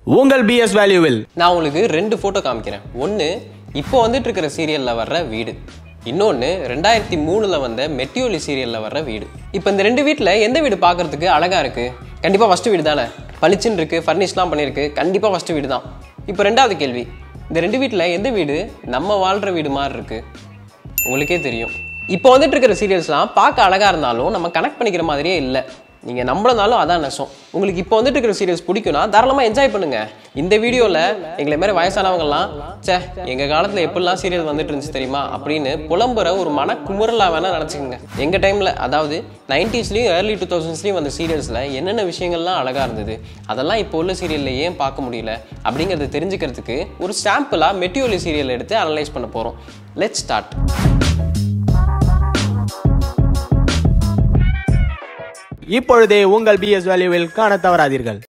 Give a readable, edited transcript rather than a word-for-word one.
உங்கள் BS வேல்யூவில் நான் உங்களுக்கு ரெண்டு போட்டோ காமிக்கிறேன். ஒன்று இப்போ வந்துட்டு இருக்கிற சீரியலில் வர்ற வீடு, இன்னொன்று 2003 வந்த மெட்டி சீரியலில் வர்ற வீடு. இப்போ இந்த ரெண்டு வீட்டில் எந்த வீடு பார்க்கறதுக்கு அழகாக இருக்குது? கண்டிப்பாக ஃபஸ்ட்டு வீடு தானே. பளிச்சுன்னு இருக்குது, ஃபர்னிஷ்லாம் பண்ணியிருக்கு, கண்டிப்பாக ஃபஸ்ட்டு வீடு தான். இப்போ ரெண்டாவது கேள்வி, இந்த ரெண்டு வீட்டில் எந்த வீடு நம்ம வாழ்கிற வீடு மாதிரி இருக்குது? உங்களுக்கே தெரியும். இப்போ வந்துட்டு இருக்கிற சீரியல்ஸ்லாம் பார்க்க அழகாக இருந்தாலும் நம்ம கனெக்ட் பண்ணிக்கிற மாதிரியே இல்லை. நீங்கள் நம்பளனாலும் அதான் நெசம். உங்களுக்கு இப்போ வந்துட்டு இருக்கிற சீரியல்ஸ் பிடிக்கும்னா தாராளமாக என்ஜாய் பண்ணுங்கள். இந்த வீடியோவில் எங்களை மாதிரி வயசானவங்கலாம் எங்கள் காலத்தில் எப்படிலாம் சீரியல் வந்துட்டு இருந்துச்சு தெரியுமா அப்படின்னு புலம்புற ஒரு மனக்குமுறலாக வேணால் நினச்சிக்கோங்க. எங்கள் டைமில், அதாவது 90ஸ்லேயும் ஏர்லி 2000ஸ்லேயும் வந்த சீரியல்ஸில் என்னென்ன விஷயங்கள்லாம் அழகாக இருந்தது, அதெல்லாம் இப்போ உள்ள சீரியலில் ஏன் பார்க்க முடியல அப்படிங்கிறத தெரிஞ்சுக்கிறதுக்கு ஒரு சாம்பிளாக மெட்டி சீரியல் எடுத்து அனலைஸ் பண்ண போகிறோம். Let's start. இப்பொழுதே உங்கள் BS வேல்யூவில் காண தவறாதீர்கள்.